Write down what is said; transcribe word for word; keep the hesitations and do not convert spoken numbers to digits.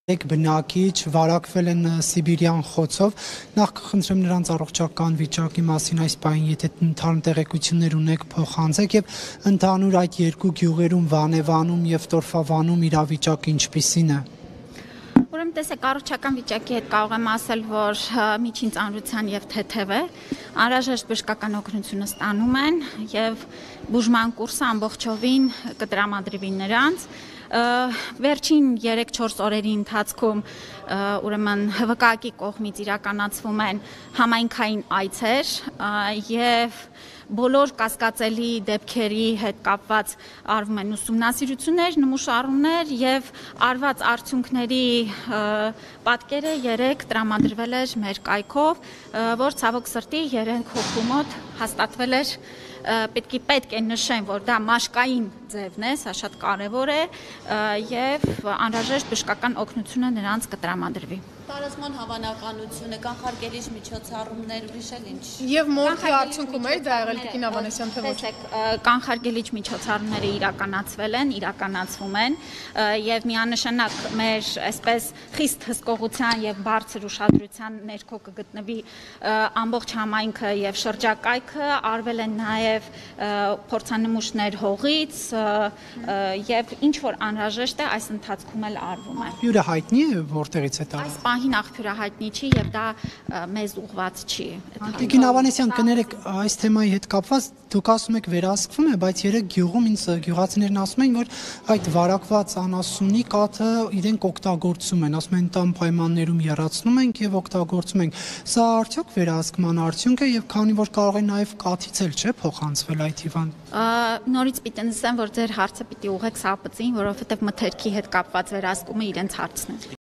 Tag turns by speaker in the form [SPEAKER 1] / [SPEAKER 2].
[SPEAKER 1] Եկ բնակիչ վարակվել են Սիբիրյան խոցով, նախ կխնդրեմ նրանց առողջական վիճակի մասին այս պահին, եթե ընդհանուր տեղեկություններ ունեք, փոխանցեք եւ ընդհանուր այդ երկու գյուղերում Վանեվանում եւ Տորֆավանում իրավիճակը ինչպիսին է։
[SPEAKER 2] Ուրեմն տեսեք, առողջական վիճակի հետ կարող եմ ասել, որ միջին ծանրության եւ թեթև է, անհրաժեշտ բժշկական օգնությունը ստանում են եւ բուժման կուրսը ամբողջովին կտրամադրվի նրանց։ Վերջին երեք-չորս օրերի ընթացքում ուրեմն Հ V K-ի կողմից իրականացվում են համայնքային այցեր եւ բոլոր կասկածելի դեպքերի հետ կապված արվում են ուսումնասիրություններ, նմուշառումներ եւ արված արդյունքների պատկերը երեք տրամադրվել էր մեր կայքով, որ ցավոք սրտի երեք հոգու մոտ հաստատվել էր պետք է պետք է նշեմ, որ դա մաշկային ձևն է, սա շատ կարևոր է եւ անհրաժեշտ բժշկական օգնությունը նրանց կտրամադրվի։
[SPEAKER 3] Տարածման հավանականությունը, կանխարգելիչ միջոցառումներ, ուրիշ էլ ինչ։
[SPEAKER 4] Եվ մորթի արդյունքում է դա եղել Տիկին Ավանեսյան, թե ոչ։
[SPEAKER 2] Կանխարգելիչ միջոցառումները իրականացվել են, իրականացվում են եւ միանշանակ մեր այսպես խիստ հսկողության եւ բարձր ուշադրության ներքո կգտնվի ամբողջ համայնքը եւ շրջակայքը, արվել են նաեւ փորձանմուշներ հողից եւ ինչ որ անհրաժեշտ է այս ընթացքում էլ արվում է։
[SPEAKER 1] Հյուրը հայտնի է որտեղից է տարել։
[SPEAKER 2] Պահին աղբյուրը հայտնի չի եւ դա մեզ ուղված չի։
[SPEAKER 1] Տիկին Ավանեսյան, կներեք, այս թեմայի հետ կապված դուք ասում եք վերահսկվում է, բայց երեք գյուղում ինձ գյուղացիներն ասում են, որ այդ վարակված անասունի կաթը իրենք օգտագործում են, ասում են տան պայմաններում եռացնում ենք եւ օգտագործում ենք։ Սա արդյոք վերահսկման արդյունք է եւ քանի որ կարող է նաեւ կաթից էլ չէ փոխանցվել այդ հիվանդ։
[SPEAKER 2] Նորից պիտի նշեմ, որ ձեր հարցը պիտի ուղղեք Սապծին, որովհետեւ մթերքի հետ կապված վերահսկումը իրենց հարցն է։